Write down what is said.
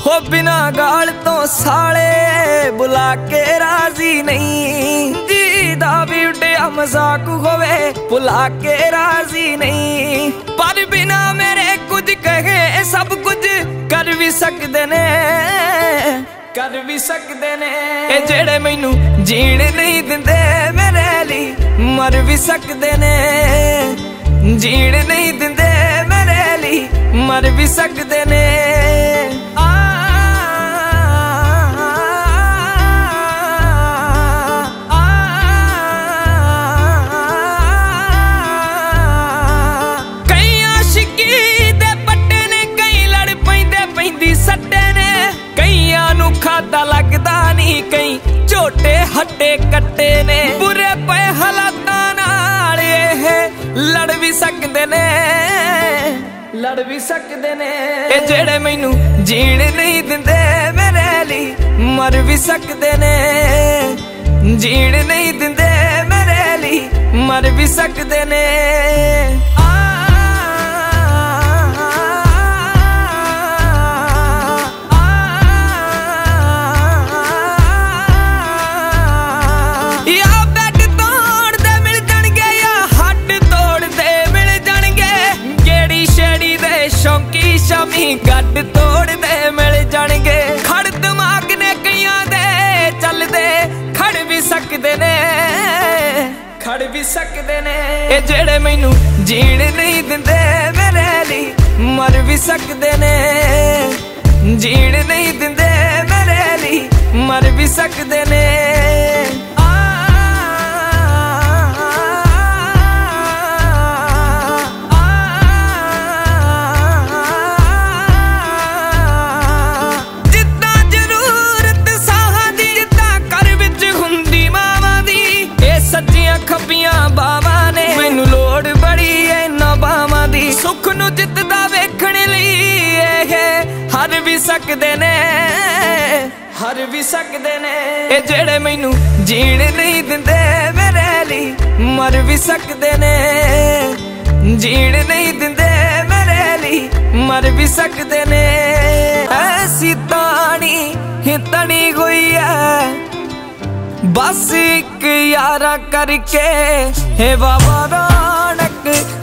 हो बिना गाल तो साले बुला के राजी नहीं। जीदा भी उड्या मजाक होवे बुला के राजी नहीं। पर बिना मेरे कुछ कहे सब कुछ कर भी सकदे ने, कर भी सकदे ने। ए जेड़े मैनू जीण नहीं दिंदे मेरे लिए मर भी सकदे ने। जीण नहीं दिंदे मेरे लिए मर भी सकदे ने। कई आशिकी दे पट्टे ने, कई लड़ पैंदे पैंदी सट्टे ने। कईयां नू खादा लगदा नहीं, कई झोटे हट्टे कट्टे ने। बुरे पे हालातां नाल लड़ भी सकदे ने, लड़ भी सकदे ने। ए जेड़े मैनू जीण नहीं दिंदे मेरे लिए मर भी सकदे ने। जीण नहीं दिंदे मेरे लिए मर भी सकदे ने। शौकी शामी गड्ड तोड़ दे मिल जाणगे। खड़ दिमाग ने कईयां दे चलदे खड़ भी सकदे ने, खड़ भी सकदे ने। ए जेड़े मैनू जीण नहीं दिंदे मेरे लिए मर भी सकदे ने। जीण नहीं दिंदे मेरे लिए मर भी सकदे ने। खब्बियां बावां ने मैनू लोड़ बड़ी है इन्हां बावां दी। सुख नू जितदा वेखण लई हर भी सकदे ने, हर भी सकदे ने। ए जेड़े मैनू जीण नहीं दिंदे मेरे लिए मर भी सकदे ने। जीण नहीं दिंदे मेरे लिए मर भी सकदे ने। ऐसी तानी तनी हुई है बस एक यारा करके हे बाबा रौनक